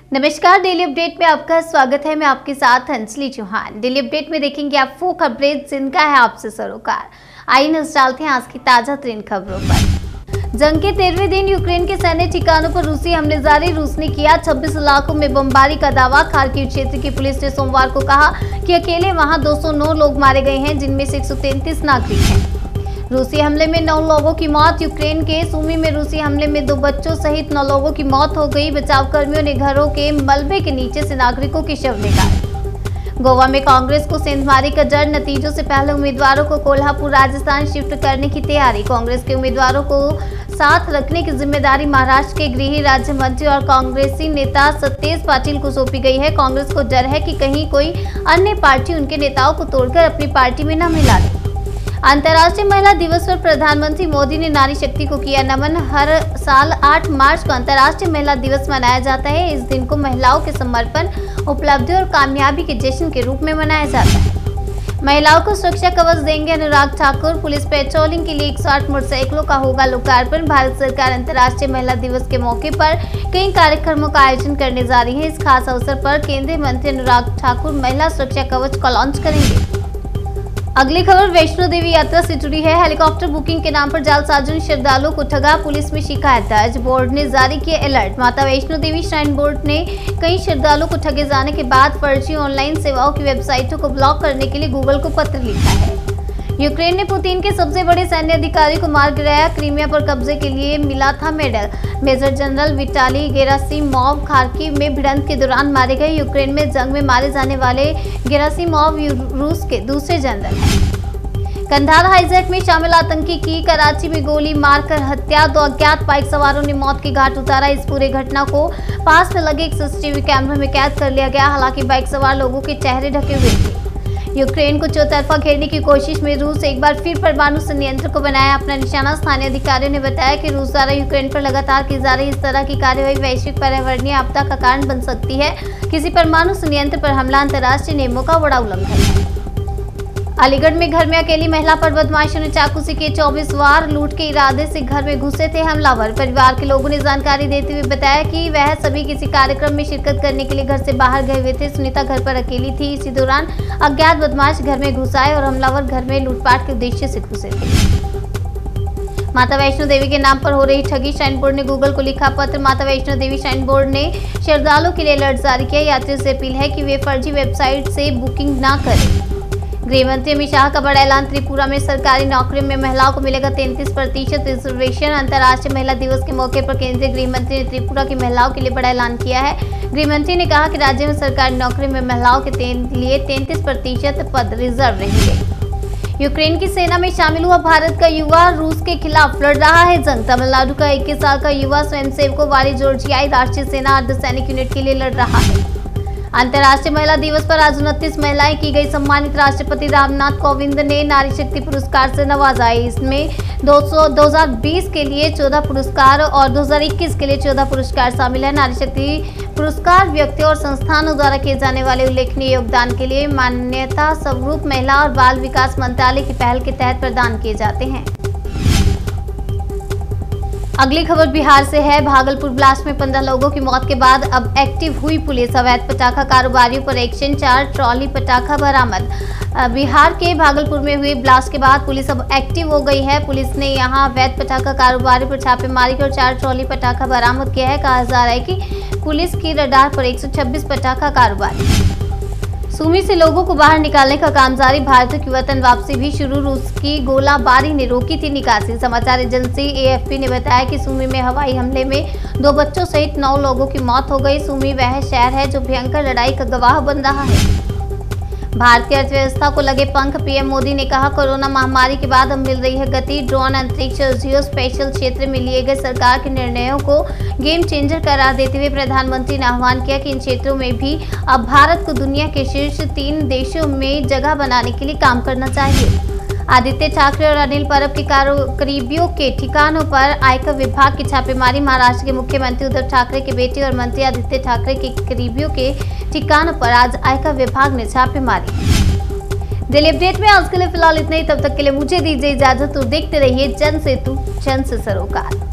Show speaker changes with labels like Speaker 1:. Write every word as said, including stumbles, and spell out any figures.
Speaker 1: नमस्कार, daily update में आपका स्वागत है। मैं आपके साथ अंजलि चौहान। डेली अपडेट में देखेंगे आप वो खबरें जिनका है आपसे सरोकार। आइए नजर डालते हैं आज की ताजा तरीन खबरों पर। जंग के तेरहवें दिन यूक्रेन के सैन्य ठिकानों पर रूसी हमले जारी। रूस ने किया छब्बीस इलाकों में बमबारी का दावा। खार्किव क्षेत्र की पुलिस ने सोमवार को कहा कि अकेले वहां दो सौ नौ लोग मारे गए हैं, जिनमें से एक सौ तैंतीस नागरिक हैं। रूसी हमले में नौ लोगों की मौत। यूक्रेन के सूमी में रूसी हमले में दो बच्चों सहित नौ लोगों की मौत हो गई। बचाव कर्मियों ने घरों के मलबे के नीचे से नागरिकों के शव निकाले। गोवा में कांग्रेस को सेंधमारी का जड़। नतीजों से पहले उम्मीदवारों को कोल्हापुर राजस्थान शिफ्ट करने की तैयारी। कांग्रेस के उम्मीदवारों को साथ रखने की जिम्मेदारी महाराष्ट्र के गृह राज्य मंत्री और कांग्रेसी नेता सतेज पाटिल को सौंपी गई है। कांग्रेस को डर है कि कहीं कोई अन्य पार्टी उनके नेताओं को तोड़कर अपनी पार्टी में न मिला ले। अंतर्राष्ट्रीय महिला दिवस पर प्रधानमंत्री मोदी ने नारी शक्ति को किया नमन। हर साल आठ मार्च को अंतर्राष्ट्रीय महिला दिवस मनाया जाता है। इस दिन को महिलाओं के समर्पण, उपलब्धि और कामयाबी के जश्न के रूप में मनाया जाता है। महिलाओं को सुरक्षा कवच देंगे अनुराग ठाकुर। पुलिस पेट्रोलिंग के लिए एक सौ आठ मोटरसाइकिलों का होगा लोकार्पण। भारत सरकार अंतर्राष्ट्रीय महिला दिवस के मौके पर कई कार्यक्रमों का आयोजन करने जा रही है। इस खास अवसर पर केंद्रीय मंत्री अनुराग ठाकुर महिला सुरक्षा कवच का लॉन्च करेंगे। अगली खबर वैष्णो देवी यात्रा से जुड़ी है। हेलीकॉप्टर बुकिंग के नाम पर जालसाजों ने श्रद्धालुओं को ठगा। पुलिस में शिकायत दर्ज। बोर्ड ने जारी किया अलर्ट। माता वैष्णो देवी श्राइन बोर्ड ने कई श्रद्धालुओं को ठगे जाने के बाद फर्जी ऑनलाइन सेवाओं की वेबसाइटों को ब्लॉक करने के लिए गूगल को पत्र लिखा है। यूक्रेन ने पुतिन के सबसे बड़े सैन्य अधिकारी को मार गिराया। क्रीमिया पर कब्जे के लिए मिला था medal. Major general Vitaly Gerasimov Kharkiv में भिड़ंत के दौरान मारे गए। यूक्रेन में जंग में मारे जाने वाले गेरासिमोव रूस के दूसरे जनरल हैं। कंधार हाईजैक में शामिल आतंकी की कराची में गोली मारकर हत्या। दो अज्ञात बाइक सवारों ने मौत की घाट उतारा। इस पूरे घटना को पास में लगे एक सीसीटीवी कैमरे में कैद कर लिया गया। हालांकि बाइक सवार लोगों के चेहरे ढके हुए थे। यूक्रेन को चौतरफा घेरने की कोशिश में रूस एक बार फिर परमाणु संयंत्र को बनाया अपना निशाना। स्थानीय अधिकारियों ने बताया कि रूस द्वारा यूक्रेन पर लगातार की जा रही इस तरह की कार्यवाही वैश्विक पर्यावरणीय आपदा का कारण बन सकती है। किसी परमाणु संयंत्र पर हमला अंतर्राष्ट्रीय नियमों का बड़ा उल्लंघन है। अलीगढ़ में घर में अकेली महिला पर बदमाशों ने चाकू से किए चौबीस वार। लूट के इरादे से घर में घुसे थे हमलावर। परिवार के लोगों ने जानकारी देते हुए बताया कि वह सभी किसी कार्यक्रम में शिरकत करने के लिए घर से बाहर गए हुए थे। सुनीता घर पर अकेली थी। इसी दौरान अज्ञात बदमाश घर में घुस आए और हमलावर घर में लूटपाट के उद्देश्य से घुसे थे। माता वैष्णो देवी के नाम पर हो रही ठगी। श्राइन बोर्ड ने गूगल को लिखा पत्र। माता वैष्णो देवी श्राइन बोर्ड ने श्रद्धालुओं के लिए अलर्ट जारी किया। यात्रियों से अपील है कि वे फर्जी वेबसाइट से बुकिंग न करें। गृह मंत्री अमित शाह का बड़ा ऐलान। त्रिपुरा में सरकारी नौकरियों में महिलाओं को मिलेगा तैंतीस प्रतिशत रिजर्वेशन। अंतर्राष्ट्रीय महिला दिवस के मौके पर केंद्रीय गृह मंत्री ने त्रिपुरा की महिलाओं के लिए बड़ा ऐलान किया है। गृह मंत्री ने कहा कि राज्य में सरकारी नौकरी में महिलाओं के लिए तैंतीस प्रतिशत पद रिजर्व रहेंगे। यूक्रेन की सेना में शामिल हुआ भारत का युवा। रूस के खिलाफ लड़ रहा है जंग। तमिलनाडु का इक्कीस साल का युवा स्वयंसेवकों वाली जॉर्जियाई राष्ट्रीय सेना अर्धसैनिक यूनिट के लिए लड़ रहा है। अंतर्राष्ट्रीय महिला दिवस पर आज उनतीस महिलाएं की गई सम्मानित। राष्ट्रपति रामनाथ कोविंद ने नारी शक्ति पुरस्कार से नवाजा। इसमें दो हज़ार बीस के लिए चौदह पुरस्कार और दो हज़ार इक्कीस के लिए चौदह पुरस्कार शामिल है। नारी शक्ति पुरस्कार व्यक्तियों और संस्थानों द्वारा किए जाने वाले उल्लेखनीय योगदान के लिए मान्यता स्वरूप महिला और बाल विकास मंत्रालय की पहल के तहत प्रदान किए जाते हैं। अगली खबर बिहार से है। भागलपुर ब्लास्ट में पंद्रह लोगों की मौत के बाद अब एक्टिव हुई पुलिस। अवैध पटाखा कारोबारियों पर एक्शन। चार ट्रॉली पटाखा बरामद। बिहार के भागलपुर में हुए ब्लास्ट के बाद पुलिस अब एक्टिव हो गई है। पुलिस ने यहां अवैध पटाखा कारोबारियों पर छापेमारी कर चार ट्रॉली पटाखा बरामद किया है। कहा जा रहा है कि पुलिस की रडार पर एक सौ छब्बीस पटाखा कारोबारी। सूमी से लोगों को बाहर निकालने का काम जारी। भारतीयों की वतन वापसी भी शुरू। रूस की गोलाबारी ने रोकी थी निकासी। समाचार एजेंसी एएफपी ने बताया कि सूमी में हवाई हमले में दो बच्चों सहित नौ लोगों की मौत हो गई। सूमी वह शहर है जो भयंकर लड़ाई का गवाह बन रहा है। भारतीय अर्थव्यवस्था को लगे पंख। पीएम मोदी ने कहा कोरोना महामारी के बाद अब मिल रही है गति। ड्रोन, अंतरिक्ष और जियो स्पेशल क्षेत्र में लिए गए सरकार के निर्णयों को गेम चेंजर करार देते हुए प्रधानमंत्री ने आह्वान किया कि इन क्षेत्रों में भी अब भारत को दुनिया के शीर्ष तीन देशों में जगह बनाने के लिए काम करना चाहिए। आदित्य ठाकरे और अनिल परब के करीबियों के ठिकानों पर आयकर विभाग की छापेमारी। महाराष्ट्र के मुख्यमंत्री उद्धव ठाकरे के बेटे और मंत्री आदित्य ठाकरे के करीबियों के ठिकानों पर आज आयकर विभाग ने छापेमारी। डेली अपडेट में आज के लिए फिलहाल इतना ही। तब तक के लिए मुझे दीजिए इजाजत और देखते रहिए जन सेतु जन से सरोकार।